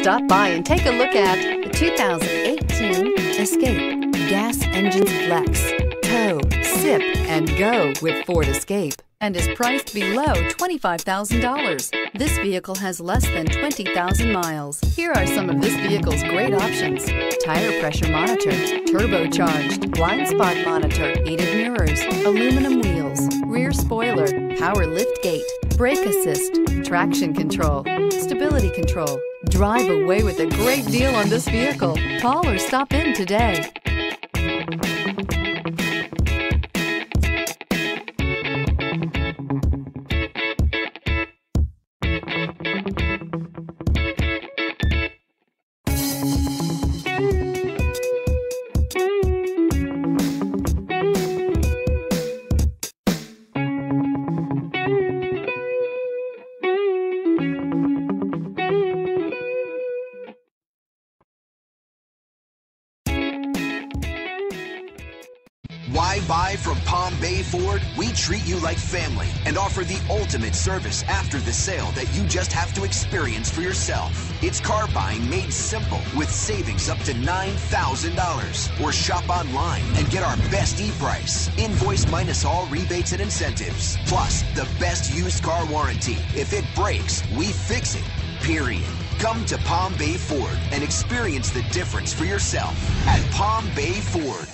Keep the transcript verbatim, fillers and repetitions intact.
Stop by and take a look at the two thousand eighteen Escape. Gas engines flex, tow, sip, and go with Ford Escape, and is priced below twenty-five thousand dollars. This vehicle has less than twenty thousand miles. Here are some of this vehicle's great options: tire pressure monitor, turbocharged, blind spot monitor, heated mirrors, aluminum wheels, rear spoiler, power lift gate, brake assist, traction control, stability control. Drive away with a great deal on this vehicle. Call or stop in today. Why buy from Palm Bay Ford? We treat you like family and offer the ultimate service after the sale that you just have to experience for yourself. It's car buying made simple with savings up to nine thousand dollars. Or shop online and get our best e-price. Invoice minus all rebates and incentives. Plus, the best used car warranty. If it breaks, we fix it. Period. Come to Palm Bay Ford and experience the difference for yourself at Palm Bay Ford.